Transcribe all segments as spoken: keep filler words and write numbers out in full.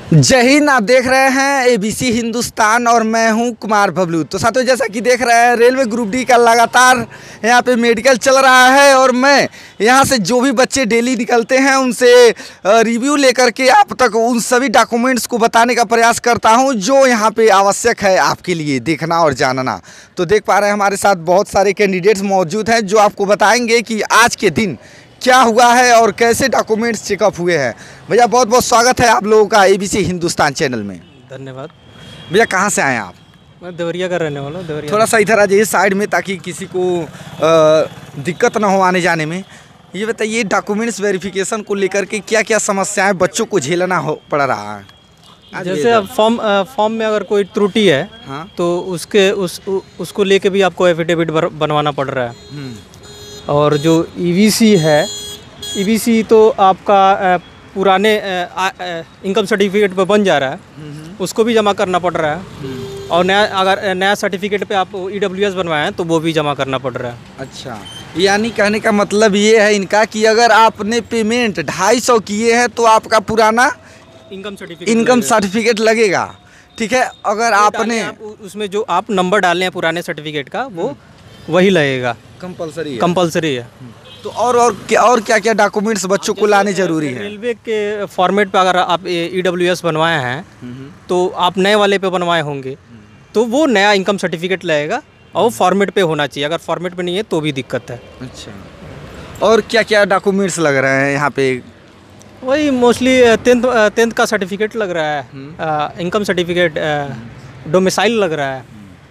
जय हिंद। आप देख रहे हैं एबीसी हिंदुस्तान और मैं हूं कुमार बबलू। तो साथियों, जैसा कि देख रहे हैं रेलवे ग्रुप डी का लगातार यहां पे मेडिकल चल रहा है और मैं यहां से जो भी बच्चे डेली निकलते हैं उनसे रिव्यू लेकर के आप तक उन सभी डॉक्यूमेंट्स को बताने का प्रयास करता हूं जो यहां पे आवश्यक है आपके लिए देखना और जानना। तो देख पा रहे हैं हमारे साथ बहुत सारे कैंडिडेट्स मौजूद हैं जो आपको बताएंगे कि आज के दिन क्या हुआ है और कैसे डॉक्यूमेंट्स चेकअप हुए हैं। भैया बहुत बहुत स्वागत है आप लोगों का एबीसी हिंदुस्तान चैनल में। धन्यवाद। भैया कहाँ से आए आप? मैं देवरिया का रहने वाला हूँ। देवरिया थोड़ा सा इधर आ जाइए साइड में ताकि किसी को आ, दिक्कत ना हो आने जाने में। ये बताइए डॉक्यूमेंट्स वेरिफिकेशन को लेकर के क्या क्या समस्याएं बच्चों को झेलना हो पड़ रहा है? जैसे अब फॉर्म फॉर्म में अगर कोई त्रुटि है हाँ? तो उसके उस उ, उसको लेके भी आपको एफिडेविट बनवाना पड़ रहा है। और जो ईवीसी है, ईवीसी तो आपका अ, पुराने इनकम सर्टिफिकेट पे बन जा रहा है, उसको भी जमा करना पड़ रहा है। और नया अगर नया सर्टिफिकेट पे आप ईडब्ल्यूएस बनवाए हैं तो वो भी जमा करना पड़ रहा है। अच्छा, यानी कहने का मतलब ये है इनका कि अगर आपने पेमेंट ढाई सौ किए हैं तो आपका पुराना इनकम सर्टिफिकेट इनकम सर्टिफिकेट लगेगा। ठीक है, अगर आपने आप उसमें जो आप नंबर डाले हैं पुराने सर्टिफिकेट का वो वही लगेगा। कंपलसरी है कंपलसरी है। तो और और क्या और क्या क्या डॉक्यूमेंट्स बच्चों को लाने जरूरी है? रेलवे के फॉर्मेट पे अगर आप ईडब्ल्यूएस बनवाए हैं तो आप नए वाले पे बनवाए होंगे तो वो नया इनकम सर्टिफिकेट लगेगा और वो फॉर्मेट पे होना चाहिए। अगर फॉर्मेट पे नहीं है तो भी दिक्कत है। अच्छा, और क्या क्या डॉक्यूमेंट्स लग रहे हैं यहाँ पे? वही मोस्टली टेंथ टेंथ का सर्टिफिकेट लग रहा है, इनकम सर्टिफिकेट, डोमिसाइल लग रहा है,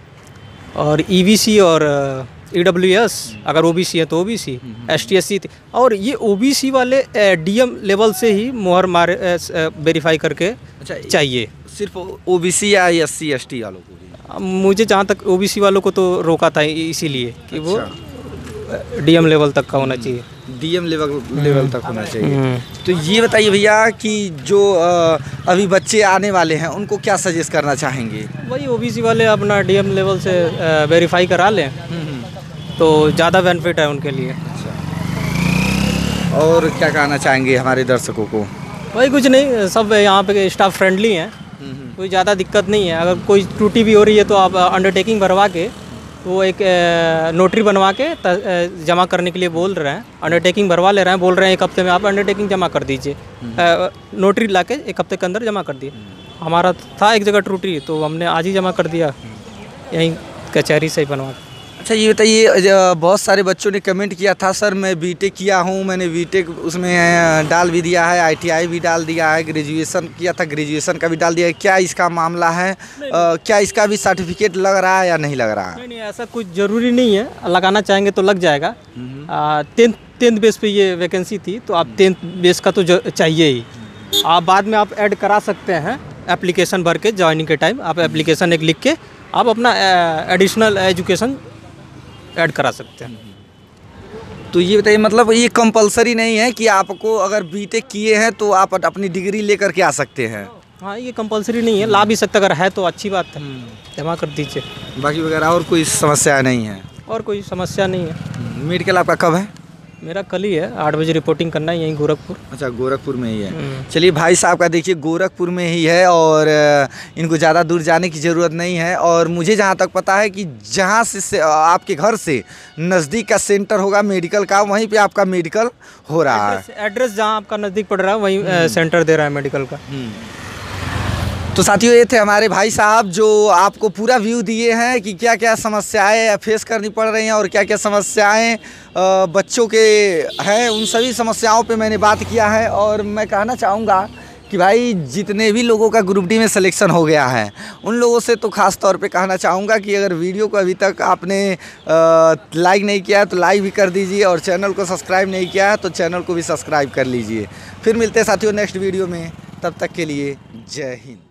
और ईवीसी और ईडब्ल्यूएस अगर ओबीसी है तो ओबीसी, एसटीएससी। और ये ओबीसी वाले डीएम लेवल से ही मोहर मार वेरीफाई करके अच्छा चाहिए। सिर्फ ओबीसी या एससी एसटी वालों को भी? मुझे जहाँ तक ओबीसी वालों को तो रोका था इसीलिए कि अच्छा। वो डीएम लेवल तक का होना चाहिए। डीएम लेवल लेवल तक होना चाहिए। तो ये बताइए भैया कि जो अभी बच्चे आने वाले हैं उनको क्या सजेस्ट करना चाहेंगे? वही ओबीसी वाले अपना डीएम लेवल से वेरीफाई करा लें तो ज़्यादा बेनिफिट है उनके लिए। अच्छा, और क्या कहना चाहेंगे हमारे दर्शकों को? वही कुछ नहीं, सब यहाँ पे स्टाफ फ्रेंडली हैं, कोई ज़्यादा दिक्कत नहीं है। अगर कोई त्रुटि भी हो रही है तो आप अंडरटेकिंग भरवा के वो एक नोटरी बनवा के जमा करने के लिए बोल रहे हैं। अंडरटेकिंग भरवा ले रहे हैं, बोल रहे हैं एक हफ्ते में आप अंडरटेकिंग जमा कर दीजिए। नोटरी ला के एक हफ्ते के अंदर जमा कर दिए। हमारा था एक जगह त्रुटि तो हमने आज ही जमा कर दिया, यहीं कचहरी से ही बनवा। अच्छा, ये बताइए बहुत सारे बच्चों ने कमेंट किया था सर मैं बीटेक किया हूँ, मैंने बीटेक उसमें डाल भी दिया है, आईटीआई भी डाल दिया है, ग्रेजुएशन किया था ग्रेजुएशन का भी डाल दिया है, क्या इसका मामला है? आ, क्या इसका भी सर्टिफिकेट लग रहा है या नहीं लग रहा है? नहीं नहीं, ऐसा कुछ ज़रूरी नहीं है, लगाना चाहेंगे तो लग जाएगा। टेंथ टेंथ बेस पे ये वैकेंसी थी तो आप टेंथ बेस का तो चाहिए ही। आप बाद में आप ऐड करा सकते हैं एप्लीकेशन भर के, ज्वाइनिंग के टाइम आप एप्लीकेशन एक लिख के आप अपना एडिशनल एजुकेशन ऐड करा सकते हैं। तो ये बताइए मतलब ये कंपलसरी नहीं है कि आपको अगर बीटेक किए हैं तो आप अपनी डिग्री लेकर के आ सकते हैं? हाँ, ये कंपलसरी नहीं है, ला भी सकते, अगर है तो अच्छी बात है, जमा कर दीजिए। बाकी वगैरह और कोई समस्या नहीं है? और कोई समस्या नहीं है। मेडिकल आपका कब है? मेरा कल ही है, आठ बजे रिपोर्टिंग करना है यहीं गोरखपुर। अच्छा, गोरखपुर में ही है। चलिए भाई साहब का देखिए गोरखपुर में ही है और इनको ज़्यादा दूर जाने की ज़रूरत नहीं है। और मुझे जहाँ तक पता है कि जहाँ से, से आपके घर से नज़दीक का सेंटर होगा मेडिकल का, वहीं पे आपका मेडिकल हो रहा है। एड्रेस जहाँ आपका नज़दीक पड़ रहा है वहीं सेंटर दे रहा है मेडिकल का। तो साथियों, ये थे हमारे भाई साहब जो आपको पूरा व्यू दिए हैं कि क्या क्या समस्याएं फेस करनी पड़ रही हैं और क्या क्या समस्याएं बच्चों के हैं। उन सभी समस्याओं पे मैंने बात किया है और मैं कहना चाहूँगा कि भाई जितने भी लोगों का ग्रुप डी में सिलेक्शन हो गया है उन लोगों से तो ख़ास तौर पे कहना चाहूँगा कि अगर वीडियो को अभी तक आपने लाइक नहीं किया है तो लाइक भी कर दीजिए और चैनल को सब्सक्राइब नहीं किया है तो चैनल को भी सब्सक्राइब कर लीजिए। फिर मिलते हैं साथियों नेक्स्ट वीडियो में, तब तक के लिए जय हिंद।